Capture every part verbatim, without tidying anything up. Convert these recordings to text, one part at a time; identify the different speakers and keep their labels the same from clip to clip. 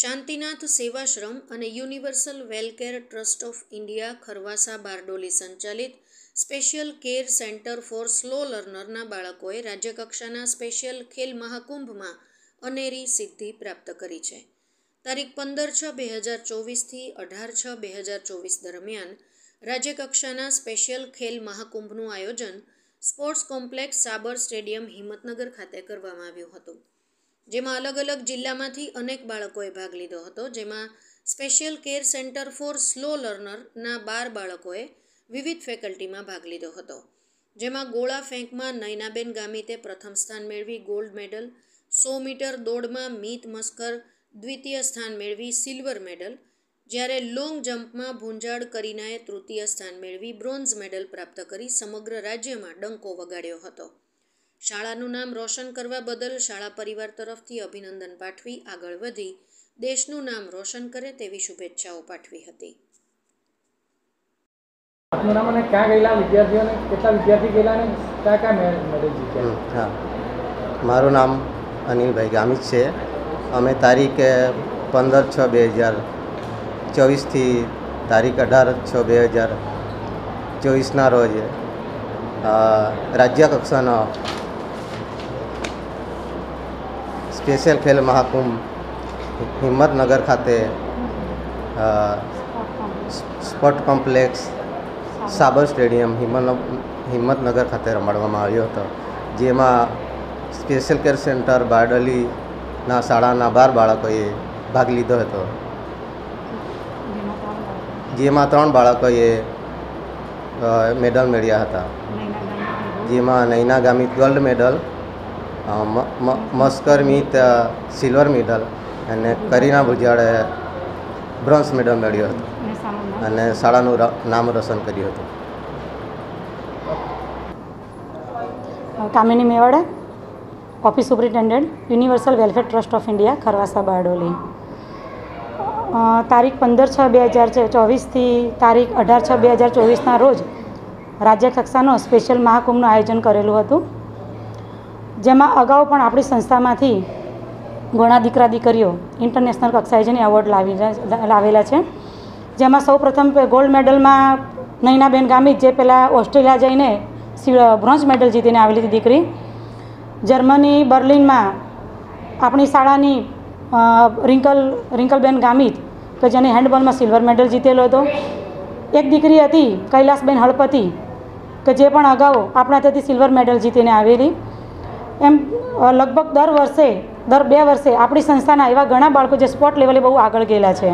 Speaker 1: શાંતિનાથ સેવાશ્રમ અને universal welcare trust of India Kharvasa Bardoli સંચાલિત special care centre for slow લર્નરના બાળકોએ રાજ્યકક્ષાના સ્પેશિયલ ખેલ મહાકુંભમાં અનેરી સિદ્ધિ પ્રાપ્ત કરી છે. તારીખ પંદર છ બે હજાર ચોવીસથી અઢાર છ બે હજાર ચોવીસ દરમિયાન રાજ્યકક્ષાના સ્પેશિયલ ખેલ મહાકુંભનું આયોજન sports complex Sabar stadium Himmatnagar ખાતે કરવામાં આવ્યું હતું, જેમાં અલગ અલગ જિલ્લામાંથી અનેક બાળકોએ ભાગ લીધો હતો. જેમાં special care centre for slow લર્નરના બાર બાળકોએ વિવિધ ફેકલ્ટીમાં ભાગ લીધો હતો, જેમાં ગોળા ફેંકમાં નયનાબેન ગામિતે પ્રથમ સ્થાન મેળવી ગોલ્ડ મેડલ, સો મીટર દોડમાં મીત મસ્કર દ્વિતીય સ્થાન મેળવી સિલ્વર મેડલ, જ્યારે લોંગ જમ્પમાં ભુંજાડ કરીનાએ તૃતીય સ્થાન મેળવી બ્રોન્ઝ મેડલ પ્રાપ્ત કરી સમગ્ર રાજ્યમાં ડંકો વગાડ્યો હતો. શાળાનું નામ રોશન કરવા બદલ શાળા પરિવાર તરફથી અભિનંદન પાઠવી આગળ વધી દેશનું નામ રોશન કરે તેવી શુભેચ્છાઓ પાઠવી હતી.
Speaker 2: આપનું નામ અને ક્યાં ગયેલા વિદ્યાર્થીઓને કેટલા વિદ્યાર્થી ગયેલા અને ક્યાં ક્યાં મેડલ જીત્યા?
Speaker 3: હા, મારું નામ અનિલભાઈ ગામિત છે. અમે તારીખ પંદર છ બે હજાર ચોવીસથી તારીખ અઢાર છ બે હજાર ચોવીસના રોજ રાજ્ય કક્ષાનો સ્પેશિયલ ખેલ મહાકુંભ હિંમતનગર ખાતે sport complex Sabar stadium Himmatnagar ખાતે રમાડવામાં આવ્યો હતો, જેમાં સ્પેશિયલ કેર સેન્ટર બારડોલીના શાળાના બાર બાળકોએ ભાગ લીધો હતો, જેમાં ત્રણ બાળકોએ મેડલ મેળવ્યા હતા, જેમાં Naina Gamit gold medal, Maskar Meet silver medal અને કરીના ભુજાડે બ્રોન્ઝ મેડલ મેળવ્યો હતો અને શાળાનું નામ રોશન કર્યું હતું.
Speaker 4: Kamini Mewada, office superintendent, universal welfare trust of India Kharvasa Bardoli. તારીખ પંદર છ બે હજાર ચોવીસથી તારીખ અઢાર છ બે હજાર ચોવીસના રોજ રાજ્ય કક્ષાનો સ્પેશિયલ મહાકુંભનું આયોજન કરેલું હતું, જેમાં અગાઉ પણ આપણી સંસ્થામાંથી ઘણા દીકરા દીકરીઓ ઇન્ટરનેશનલ કક્ષાએ જઈને એવોર્ડ લાવી લાવેલા છે. જેમાં સૌ પ્રથમ ગોલ્ડ મેડલમાં નયનાબેન ગામિત, જે પહેલાં ઓસ્ટ્રેલિયા જઈને બ્રોન્ઝ મેડલ જીતીને આવેલી હતી દીકરી. જર્મની બર્લિનમાં આપણી શાળાની રિંકલ રિંકલબેન ગામિત, કે જેને હેન્ડબોલમાં સિલ્વર મેડલ જીતેલો હતો. એક દીકરી હતી કૈલાસબેન હળપતિ, કે જે પણ અગાઉ આપણા ત્યાંથી સિલ્વર મેડલ જીતીને આવેલી. એમ લગભગ દર વર્ષે દર બે વર્ષે આપણી સંસ્થાના એવા ઘણા બાળકો જે સ્પોર્ટ લેવલે બહુ આગળ ગયેલા છે.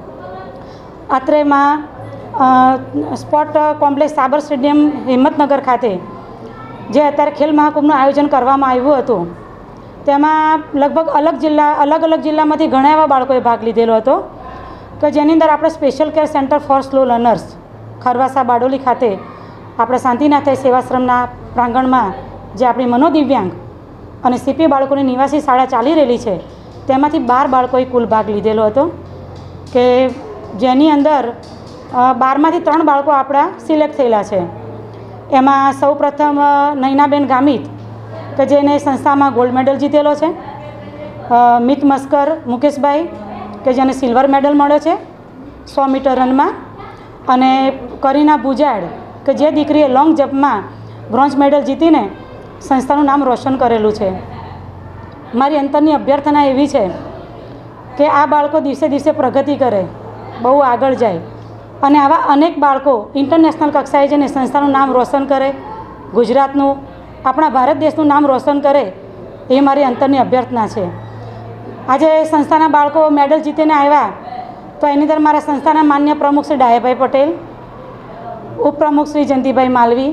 Speaker 4: અત્રેમાં sport complex Sabar stadium Himmatnagar ખાતે જે અત્યારે ખેલ મહાકુંભનું આયોજન કરવામાં આવ્યું હતું, તેમાં લગભગ અલગ જિલ્લા અલગ અલગ જિલ્લામાંથી ઘણા એવા બાળકોએ ભાગ લીધેલો હતો, કે જેની અંદર આપણે special care centre for slow learners Kharvasa Bardoli ખાતે આપણે શાંતિનાથ સેવાશ્રમના પ્રાંગણમાં જે આપણી મનોદિવ્યાંગ અને સીપી બાળકોની નિવાસી શાળા ચાલી રહેલી છે, તેમાંથી બાર બાળકોએ કુલ ભાગ લીધેલો હતો, કે જેની અંદર બારમાંથી ત્રણ બાળકો આપણા સિલેક્ટ થયેલા છે. એમાં સૌ પ્રથમ નયનાબેન ગામિત, કે જેને સંસ્થામાં ગોલ્ડ મેડલ જીતેલો છે, મિત મસ્કર મુકેશભાઈ, કે જેને સિલ્વર મેડલ મળ્યો છે સો મીટર રનમાં, અને કરીના ભુજાડ, કે જે દીકરીએ લોંગ જમ્પમાં બ્રોન્ઝ મેડલ જીતીને સંસ્થાનું નામ રોશન કરેલું છે. મારી અંતરની અભ્યર્થના એવી છે કે આ બાળકો દિવસે દિવસે પ્રગતિ કરે, બહુ આગળ જાય અને આવા અનેક બાળકો ઇન્ટરનેશનલ કક્ષાએ જઈને સંસ્થાનું નામ રોશન કરે, ગુજરાતનું, આપણા ભારત દેશનું નામ રોશન કરે, એ મારી અંતરની અભ્યર્થના છે. આજે સંસ્થાના બાળકો મેડલ જીતીને આવ્યા, તો એની અંદર મારા સંસ્થાના માન્ય પ્રમુખ શ્રી ડાયાભાઈ પટેલ, ઉપપ્રમુખ શ્રી જયંતિભાઈ માલવી,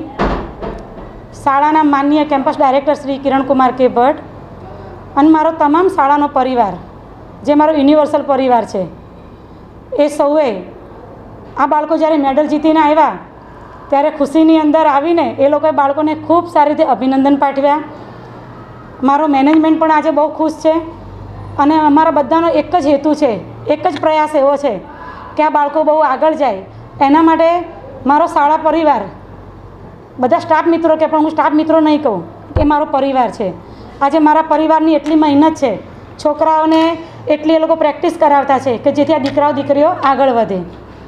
Speaker 4: શાળાના માન્ય કેમ્પસ ડાયરેક્ટર શ્રી કિરણકુમાર કે ભટ્ટ અને મારો તમામ શાળાનો પરિવાર, જે મારો યુનિવર્સલ પરિવાર છે, એ સૌએ આ બાળકો જ્યારે મેડલ જીતીને આવ્યા ત્યારે ખુશીની અંદર આવીને એ લોકોએ બાળકોને ખૂબ સારી રીતે અભિનંદન પાઠવ્યા. મારો મેનેજમેન્ટ પણ આજે બહુ ખુશ છે અને અમારા બધાનો એક જ હેતુ છે, એક જ પ્રયાસ એવો છે કે આ બાળકો બહુ આગળ જાય. એના માટે મારો શાળા પરિવાર, બધા સ્ટાફ મિત્રો, કે પણ હું સ્ટાફ મિત્રો નહીં કહું, એ મારો પરિવાર છે. આજે મારા પરિવારની એટલી મહેનત છે છોકરાઓને એટલી એ લોકો પ્રેક્ટિસ કરાવતા છે કે જેથી આ દીકરાઓ દીકરીઓ આગળ વધે.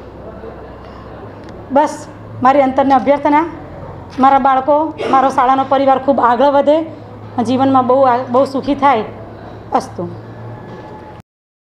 Speaker 4: બસ મારી અંતરની અભ્યર્થના, મારા બાળકો, મારો શાળાનો પરિવાર ખૂબ આગળ વધે, જીવનમાં બહુ બહુ સુખી થાય. અસ્તુ.